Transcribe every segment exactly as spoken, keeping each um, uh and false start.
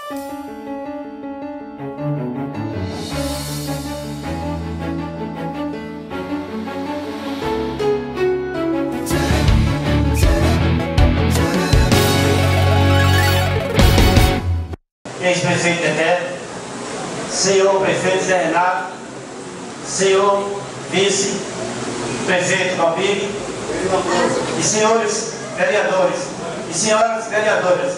Ex-prefeito Eterno, senhor prefeito Zé Renato, senhor vice-prefeito Valpig, e senhores vereadores, e senhoras vereadoras,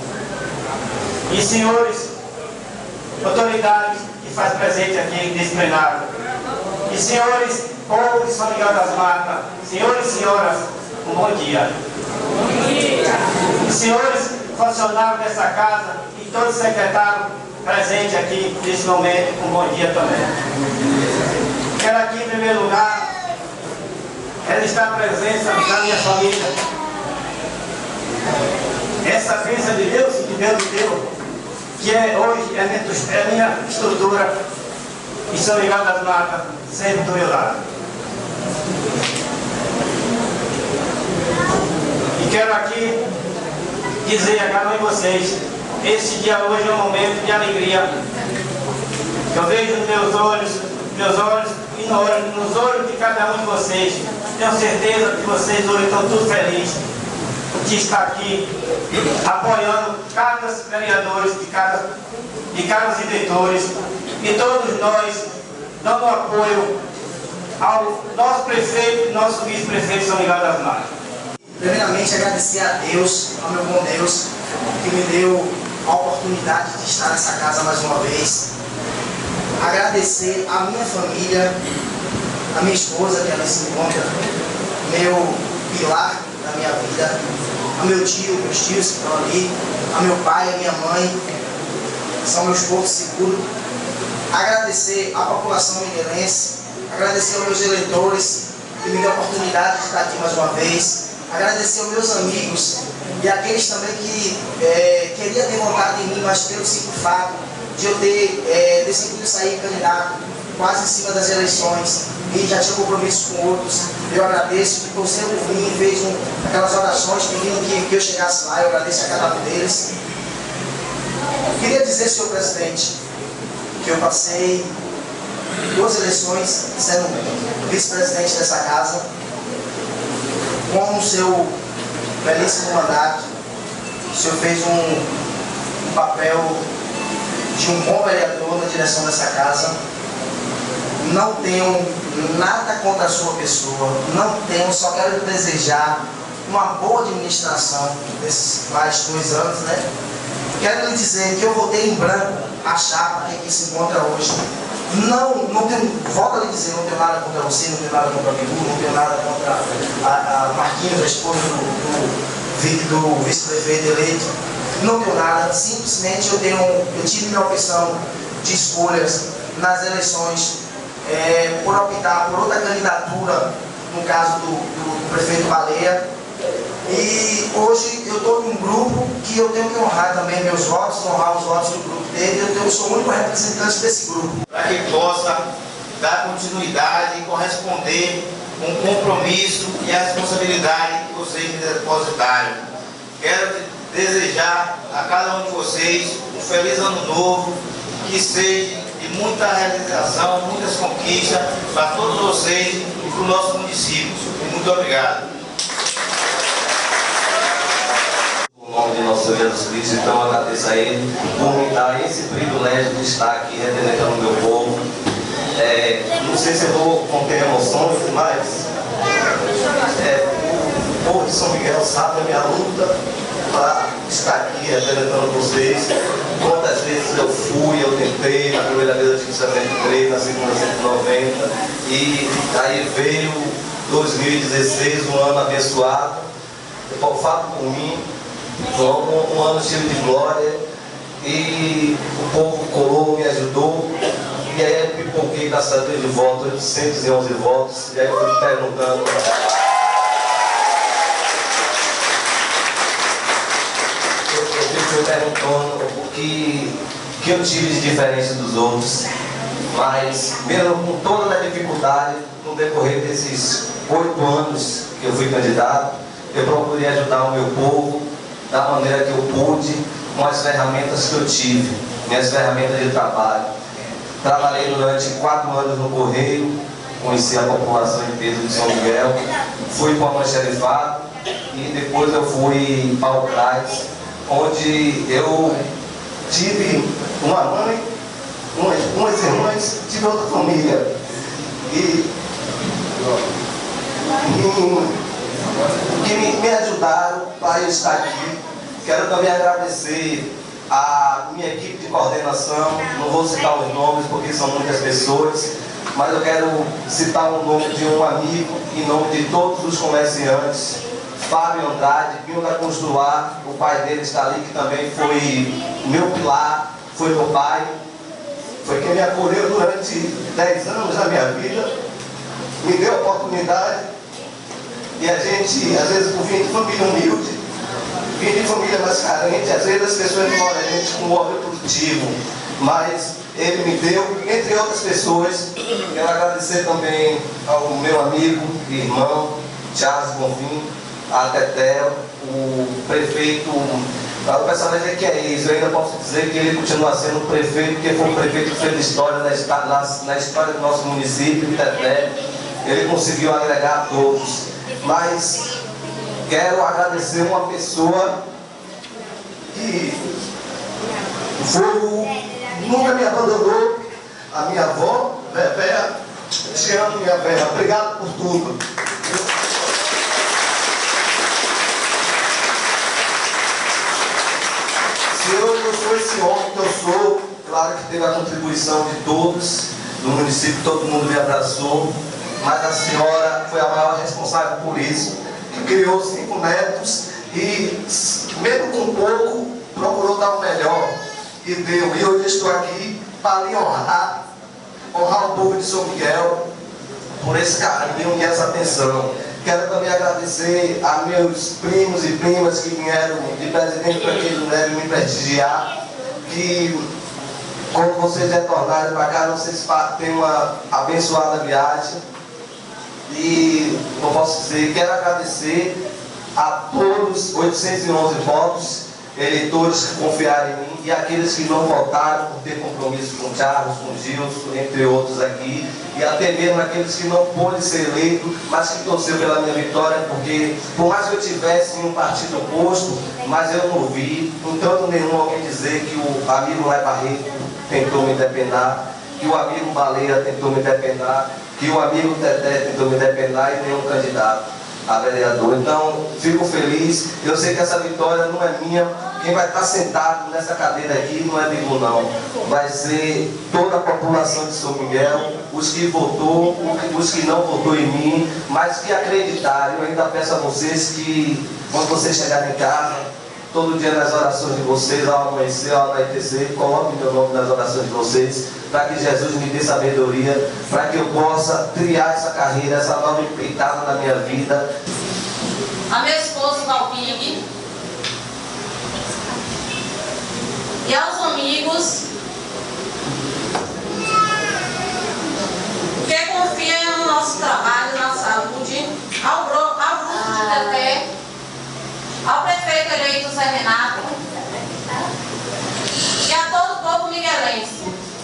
e senhores autoridades que faz presente aqui nesse plenário, e senhores povo de São Miguel das Matas, senhores e senhoras, um bom dia. Bom dia. E senhores funcionários dessa casa, e todos os secretários presentes aqui nesse momento, um bom dia também. Quero aqui, em primeiro lugar, registrar a presença da minha família. Essa bênção de Deus, que Deus me deu, que é hoje é a minha, é a minha estrutura, e São Miguel das Matas, sempre do meu lado. E quero aqui dizer a cada um de vocês, esse dia hoje é um momento de alegria. Eu vejo nos meus olhos, meus olhos e no olho, nos olhos de cada um de vocês. Tenho certeza que vocês hoje estão todos felizes de estar aqui apoiando cada vereadores, de cada, de cada eleitores, e todos nós dando apoio ao nosso prefeito e nosso vice-prefeito São Miguel das Matas. Primeiramente, agradecer a Deus, ao meu bom Deus, que me deu a oportunidade de estar nessa casa mais uma vez. Agradecer a minha família, a minha esposa, que ela se encontra, meu pilar da minha vida, a meu tio, meus tios que estão ali, a meu pai, a minha mãe, são meus portos seguros. Agradecer à população miguelense, agradecer aos meus eleitores, que me deu a oportunidade de estar aqui mais uma vez. Agradecer aos meus amigos e aqueles também que é, queriam ter vontade em mim, mas pelo simples fato de eu ter é, decidido sair candidato quase em cima das eleições e já tinha compromisso com outros. Eu agradeço que você por mim fez um, aquelas orações pedindo que, que eu chegasse lá. Eu agradeço a cada um deles. Queria dizer, senhor presidente, que eu passei duas eleições sendo vice-presidente dessa casa, com o seu belíssimo mandato. O senhor fez um, um papel de um bom vereador na direção dessa casa. Não tenho nada contra a sua pessoa, não tenho, só quero desejar uma boa administração desses mais dois anos, né? Quero lhe dizer que eu votei em branco a chapa que aqui se encontra hoje. Não, não tenho, volto a lhe dizer, não tenho nada contra você, não tenho nada contra a Bilu, não tenho nada contra a, a Marquinhos, a esposa do, do, do vice-prefeito eleito. Não tenho nada, simplesmente eu, tenho, eu tive minha opção de escolhas nas eleições é, por optar por outra candidatura, no caso do, do, do prefeito Baleia. E hoje eu estou em um grupo que eu tenho que honrar também meus votos, honrar os votos do grupo dele. Eu, tenho, eu sou o único representante desse grupo. Para que possa dar continuidade e corresponder com o compromisso e a responsabilidade que vocês me depositaram. Quero desejar a cada um de vocês um feliz ano novo, que seja de muita realização, muitas conquistas para todos vocês e para o nosso município. Muito obrigado. Em nome de nosso Senhor Jesus Cristo, então agradeço a Ele por me dar esse privilégio de estar aqui representando o meu povo. É, não sei se eu vou conter emoções, mas é, o povo de São Miguel sabe a minha luta para estar aqui representando vocês. Quantas vezes eu fui, eu tentei, na primeira vez eu tive setenta e três, na segunda cento e noventa, e aí veio dois mil e dezesseis, um ano abençoado. Eu falo por mim. Foi um, um ano cheio de glória e o povo colou, me ajudou, e aí eu pipoquei da cidade de votos, cento e onze votos, e aí eu fui perguntando. Eu, eu fui perguntando o que, que eu tive de diferença dos outros, mas mesmo com toda a dificuldade, no decorrer desses oito anos que eu fui candidato, eu procurei ajudar o meu povo da maneira que eu pude, com as ferramentas que eu tive, minhas ferramentas de trabalho. Trabalhei durante quatro anos no Correio, conheci a população inteira de São Miguel, fui para o almoxarifado e depois eu fui para o CRAS, onde eu tive uma mãe, umas, umas irmãs, tive outra família. E, e que me, me ajudaram para eu estar aqui. Quero também agradecer a minha equipe de coordenação, não vou citar os nomes porque são muitas pessoas, mas eu quero citar o nome de um amigo, em nome de todos os comerciantes, Fábio Andrade, Pinho da Construar, o pai dele está ali, que também foi meu pilar, foi meu pai, foi quem me acolheu durante dez anos da minha vida, me deu a oportunidade, e a gente, às vezes, por vir de família humilde, vim de família mais carente, às vezes as pessoas não olham a gente com ódio produtivo, mas ele me deu, entre outras pessoas. Quero agradecer também ao meu amigo e irmão, Charles Bonfim, a Tetel, o prefeito, o pessoal vai dizer que é isso, eu ainda posso dizer que ele continua sendo o prefeito, porque foi o prefeito que fez história na, na, na história do nosso município, Teté, ele conseguiu agregar a todos, mas quero agradecer uma pessoa que foi o, nunca me abandonou, a minha avó, Bebé. Te amo, minha Bebé. Obrigado por tudo. Se eu não sou esse homem que eu sou, claro que teve a contribuição de todos, do município, todo mundo me abraçou, mas a senhora foi a maior responsável por isso. Criou cinco netos e, mesmo com pouco, procurou dar o melhor e deu. E hoje estou aqui para lhe honrar, honrar o povo de São Miguel por esse carinho e essa atenção. Quero também agradecer a meus primos e primas que vieram de Presidente Franqueiro Neves me prestigiar, que quando vocês retornarem para cá, vocês tenham uma abençoada viagem. E eu posso dizer, quero agradecer a todos os oitocentos e onze votos, eleitores que confiaram em mim e aqueles que não votaram por ter compromisso com Charles, com Gilson, entre outros aqui, e até mesmo aqueles que não pôde ser eleito, mas que torceu pela minha vitória, porque por mais que eu tivesse em um partido oposto, mas eu não vi, em tanto nenhum alguém dizer que o amigo Lai Barreto tentou me depenar, que o amigo Baleia tentou me depenar, que o amigo Teté tentou me depenar e nenhum candidato a vereador. Então, fico feliz. Eu sei que essa vitória não é minha. Quem vai estar sentado nessa cadeira aqui não é Bilu, não. Vai ser toda a população de São Miguel, os que votou, os que não votou em mim, mas que acreditaram. Eu ainda peço a vocês que, quando vocês chegarem em casa, todo dia nas orações de vocês, ao amanhecer, ao anoitecer, coloquem meu nome nas orações de vocês, para que Jesus me dê sabedoria, para que eu possa triar essa carreira, essa nova empreitada na minha vida. A meu esposo Valpig e aos amigos que confiam no nosso trabalho, na saúde, ao, gro ao grupo de Teté, ao prefeito eleito Zé Renato e a todo o povo miguelense.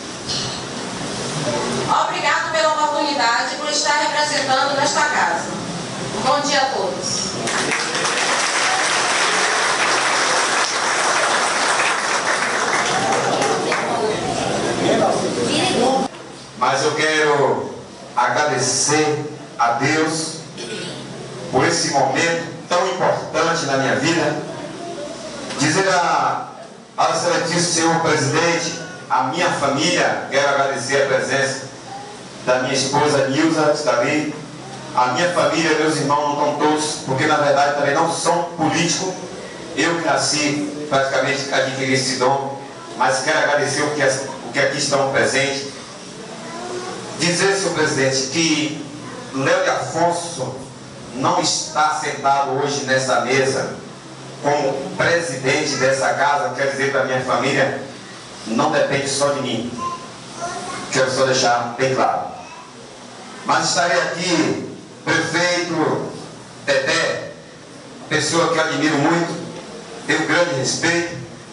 Obrigado pela oportunidade por estar representando nesta casa. Bom dia a todos. Mas eu quero agradecer a Deus por esse momento tão importante na minha vida. Dizer a, ao excelentíssimo senhor presidente, a minha família, quero agradecer a presença da minha esposa Nilza, que está ali. A minha família, meus irmãos não estão todos, porque na verdade também não são políticos. Eu que nasci, praticamente adquiri esse dom, mas quero agradecer o que, o que aqui estão presentes. Dizer, senhor presidente, que Léo de Afonso não está sentado hoje nessa mesa como presidente dessa casa, quer dizer para a minha família, não depende só de mim. Quero só deixar bem claro. Mas estarei aqui, prefeito Teté, pessoa que eu admiro muito, tenho grande respeito,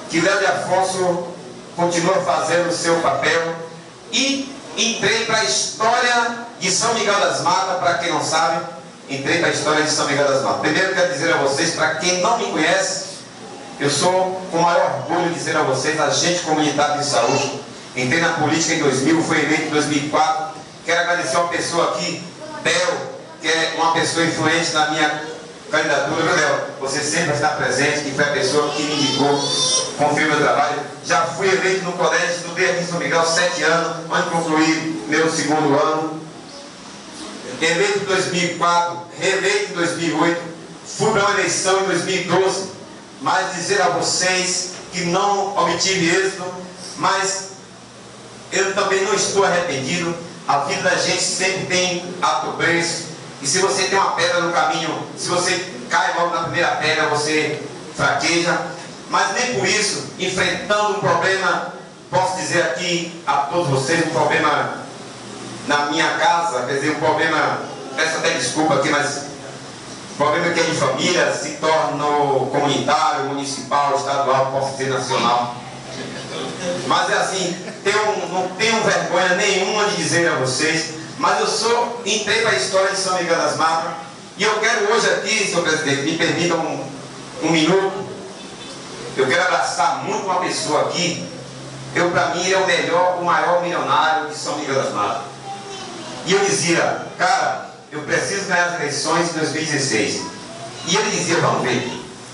que Léo de Afonso continua fazendo o seu papel e entrei para a história de São Miguel das Matas. Para quem não sabe, entrei para a história de São Miguel das Matas. Primeiro quero dizer a vocês, para quem não me conhece, eu sou com o maior orgulho de dizer a vocês, agente comunitário de saúde. Entrei na política em dois mil, fui eleito em dois mil e quatro. Quero agradecer uma pessoa aqui, Theo, que é uma pessoa influente na minha candidatura, viu, Léo? Você sempre está presente, que foi a pessoa que me indicou, confio no meu trabalho. Já fui eleito no colégio, estudei aqui em São Miguel sete anos, onde concluí meu segundo ano. Eleito em dois mil e quatro, reeleito em dois mil e oito, fui para uma eleição em dois mil e doze, mas dizer a vocês que não obtive êxito, mas eu também não estou arrependido. A vida da gente sempre tem alto preço. E se você tem uma pedra no caminho, se você cai logo na primeira pedra, você fraqueja. Mas nem por isso, enfrentando um problema, posso dizer aqui a todos vocês, um problema na minha casa, quer dizer, um problema, peço até desculpa aqui, mas um problema que é de família, se torna comunitário, municipal, estadual, posso dizer nacional. Mas é assim, tenho, não tenho vergonha nenhuma de dizer a vocês, mas eu sou, entrei para a história de São Miguel das Matas, e eu quero hoje aqui, senhor presidente, me permitam um, um minuto, eu quero abraçar muito uma pessoa aqui. Eu, para mim, ele é o melhor, o maior milionário de São Miguel das Matas. E eu dizia, cara, eu preciso ganhar as eleições de dois mil e dezesseis. E ele dizia, vamos ver.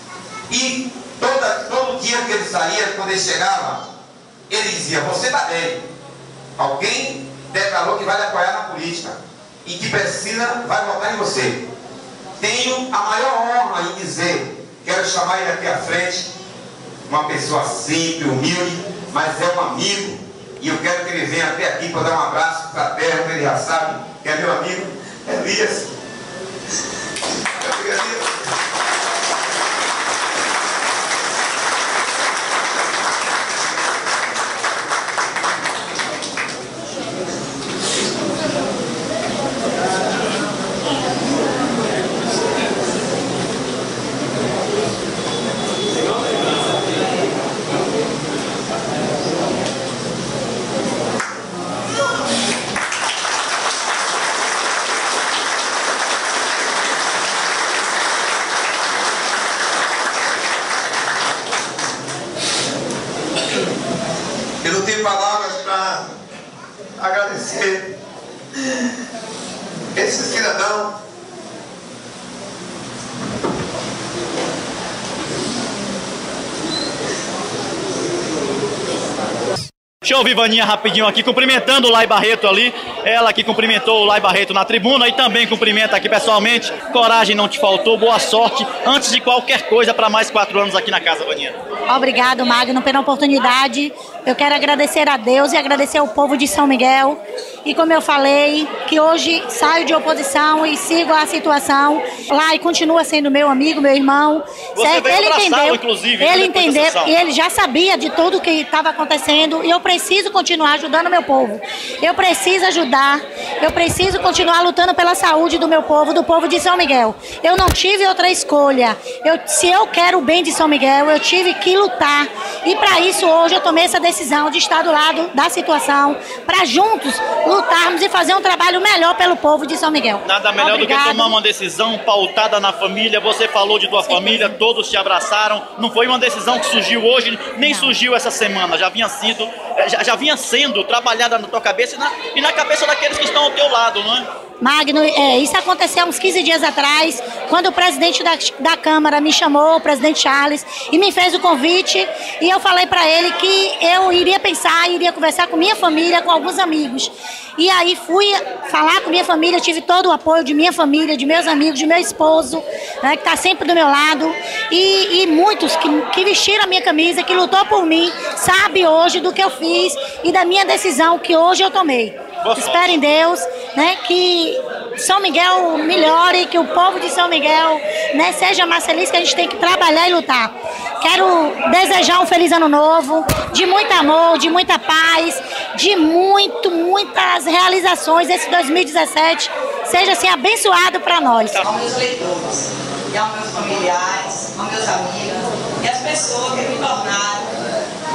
E toda, todo dia que ele saía, quando ele chegava, ele dizia, você está bem. Alguém declarou que vai lhe apoiar na política e que precisa, vai votar em você. Tenho a maior honra em dizer, quero chamar ele aqui à frente, uma pessoa simples, humilde, mas é um amigo, e eu quero que ele venha até aqui para dar um abraço fraterno, que ele já sabe que é meu amigo, Elias. Eu não tenho palavras para agradecer esse cidadão. Deixa eu ouvir Vaninha rapidinho aqui, cumprimentando o Lai Barreto ali. Ela que cumprimentou o Lai Barreto na tribuna e também cumprimenta aqui pessoalmente. Coragem não te faltou, boa sorte, antes de qualquer coisa, para mais quatro anos aqui na casa, Vaninha. Obrigado, Magno, pela oportunidade. Eu quero agradecer a Deus e agradecer ao povo de São Miguel. E como eu falei, que hoje saio de oposição e sigo a situação lá e continua sendo meu amigo, meu irmão. Você certo? veio Ele entendeu, inclusive, ele entendeu e ele já sabia de tudo que estava acontecendo e eu preciso continuar ajudando o meu povo. Eu preciso ajudar, eu preciso continuar lutando pela saúde do meu povo, do povo de São Miguel. Eu não tive outra escolha. Eu, se eu quero o bem de São Miguel, eu tive que lutar. E para isso hoje eu tomei essa decisão de estar do lado da situação, para juntos lutarmos e fazer um trabalho melhor pelo povo de São Miguel. Nada melhor Obrigado. do que tomar uma decisão pautada na família. Você falou de tua Sim. família, todos te abraçaram. Não foi uma decisão que surgiu hoje, nem não. surgiu essa semana. Já vinha sido, já, já vinha sendo trabalhada na tua cabeça e na, e na cabeça daqueles que estão ao teu lado, não é? Magno, é, isso aconteceu uns quinze dias atrás, quando o presidente da, da Câmara me chamou, o presidente Charles, e me fez o convite, e eu falei para ele que eu iria pensar, iria conversar com minha família, com alguns amigos. E aí fui falar com minha família, tive todo o apoio de minha família, de meus amigos, de meu esposo, né, que está sempre do meu lado, e, e muitos que, que vestiram a minha camisa, que lutou por mim, sabe hoje do que eu fiz e da minha decisão que hoje eu tomei. Espero em Deus, né, que São Miguel melhore, que o povo de São Miguel, né, seja mais feliz, que a gente tem que trabalhar e lutar. Quero desejar um feliz ano novo, de muito amor, de muita paz, de muito, muitas realizações. Esse dois mil e dezessete seja assim abençoado para nós. Aos meus leitores, e aos meus familiares, aos meus amigos, e as pessoas que me tornaram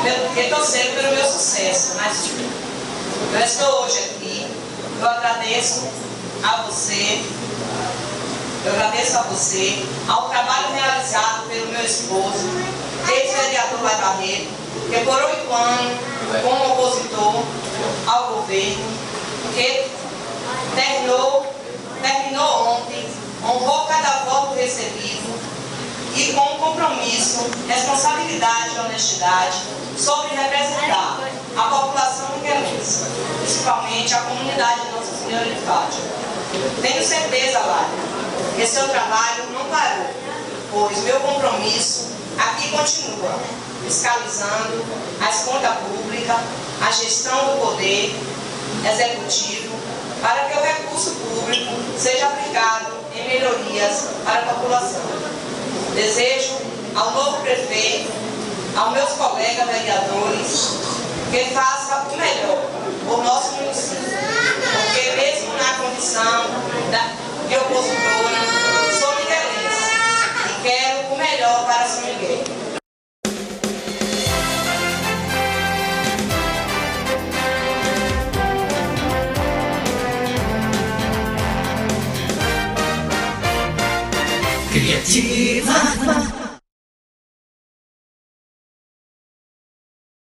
porque torceram pelo meu sucesso, mas eu estou hoje aqui. Eu agradeço a você, eu agradeço a você, ao trabalho realizado pelo meu esposo, ex-vereador Lai Barreto, que por oito anos, como opositor ao governo, que terminou, terminou ontem, honrou cada voto recebido e com compromisso, responsabilidade e honestidade sobre representar a população miguelense, principalmente a comunidade de Nossa Senhora de Fátima. Tenho certeza, Lara, que seu trabalho não parou, pois meu compromisso aqui continua, fiscalizando as contas públicas, a gestão do poder executivo, para que o recurso público seja aplicado em melhorias para a população. Desejo ao novo prefeito, aos meus colegas vereadores, que faça o melhor por nosso município, porque mesmo na condição de opositora, sou miguelense e quero o melhor para São Miguel. Criativa.